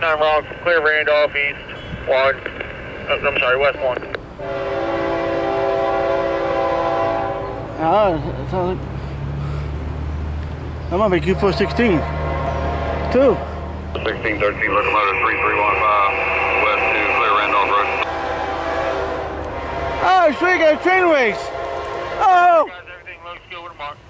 9 Rock, clear Randolph East 1. I'm sorry, West 1. That might be Q416. 2. 1613 locomotive 3315 west to clear Randolph Road. Oh, sweet, got a train race. Oh! Guys, everything looks good with a mark.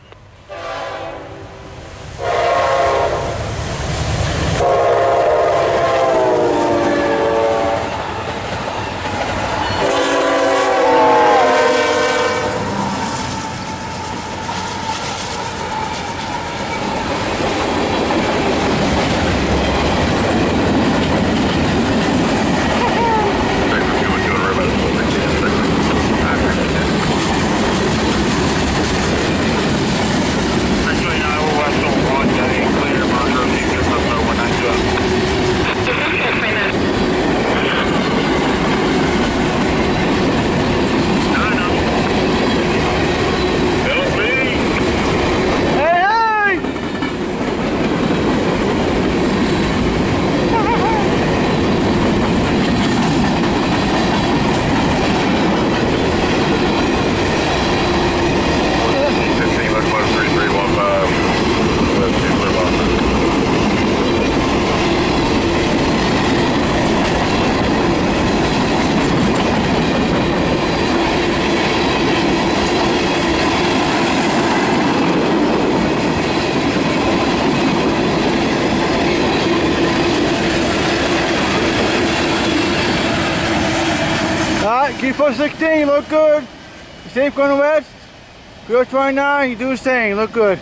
Alright, Q416, you look good. You safe going west. PO29, you do the same, look good.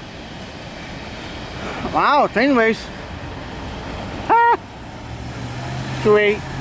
Wow, train race. Ha! Sweet.